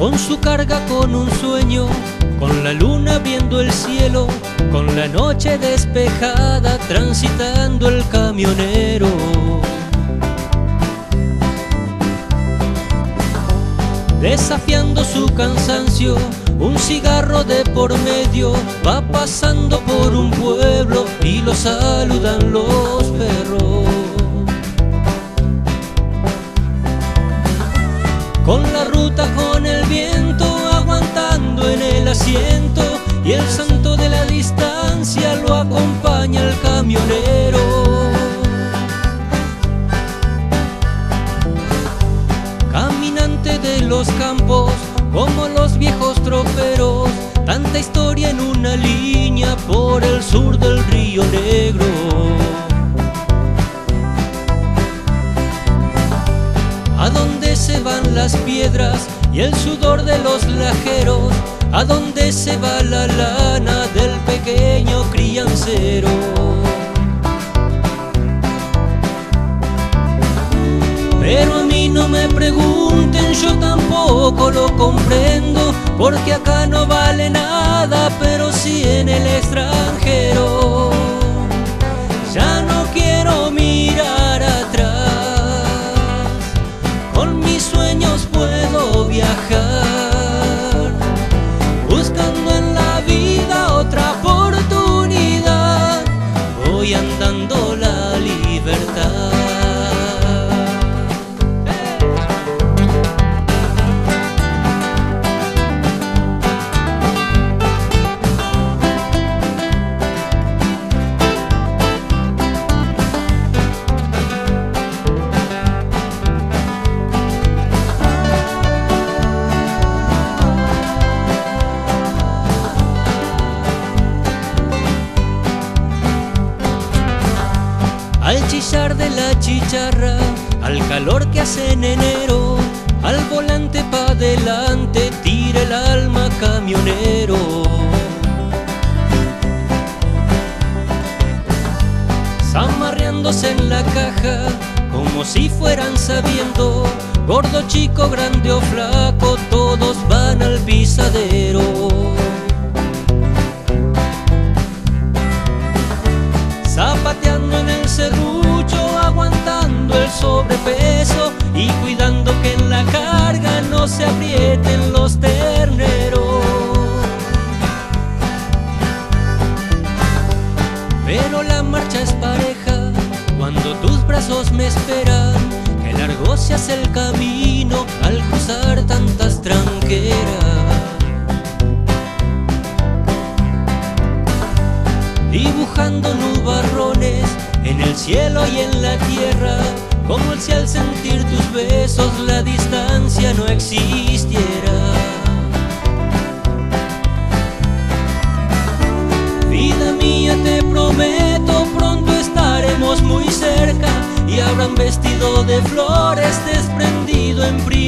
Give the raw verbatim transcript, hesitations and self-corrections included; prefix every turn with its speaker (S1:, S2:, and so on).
S1: con su carga, con un sueño, con la luna viendo el cielo, con la noche despejada transitando el camionero. Desafiando su cansancio, un cigarro de por medio, va pasando por un pueblo y lo saludan los perros. Con la ruta, con el viento, aguantando en el asiento, y el santo de la distancia lo acompaña el camionero. Caminante de los campos, como los viejos troperos, tanta historia en una línea por el sur del Río Negro. ¿A dónde se van las piedras y el sudor de los lajeros? ¿A dónde se va la lana del pequeño criancero? Pero a mí no me pregunten, yo tampoco lo comprendo, porque acá no vale nada, pero sí en el extranjero. Ya no quiero mirar atrás, con mis sueños puedo viajar, buscando en la vida otra oportunidad, voy andando la libertad. Al chillar de la chicharra, al calor que hace en enero, al volante pa' adelante tira el alma camionero. Zamarreándose en la caja, como si fueran sabiendo, gordo, chico, grande o flaco, todos van al pisadero. Zapateando en el serrucho, aguantando el sobrepeso y cuidando que en la carga no se aprieten los terneros. Pero la marcha es pareja cuando tus brazos me esperan, que largo se hace el camino al cruzar tantas tranqueras. Dibujando nubarrones en el cielo y en la tierra, como si al sentir tus besos la distancia no existiera. Vida mía, te prometo, pronto estaremos muy cerca y habrán vestido de flores desprendido en primavera.